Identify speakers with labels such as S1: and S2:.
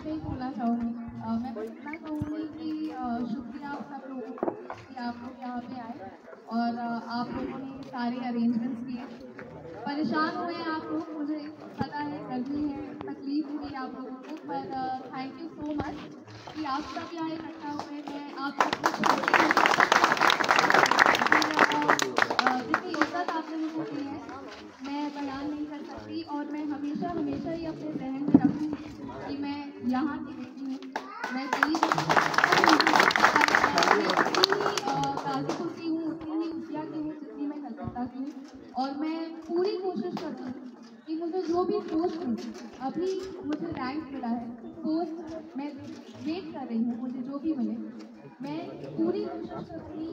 S1: से ही बोलना चाहूँगी। मैं बस इतना कहूँगी कि शुक्रिया आप सब लोगों को कि आप लोग यहाँ पे आए और आप लोगों ने सारे अरेंजमेंट्स किए। परेशान हुए आप लोग, मुझे पता है गर्मी है, तकलीफ हुई आप लोगों को, पर थैंक यू सो मच कि आप सब यहाँ इकट्ठा हुए। मैं आप सबको जितनी इज्जत आप लोगों को दी है मैं बयान नहीं कर सकती, और मैं हमेशा हमेशा ही अपने जहन में रखूँगी कि मैं यहाँ की बेटी हूँ, मैं सही गाजीपुर की हूँ, उतनी ही उजिया की हूँ जितनी मैं कलकत्ता की हूँ। और मैं पूरी कोशिश करूँगी कि मुझे जो भी पोस्ट मिले, अभी मुझे रैंक मिला है, पोस्ट मैं वेट कर रही हूँ, मुझे जो भी मिले मैं पूरी कोशिश करूँगी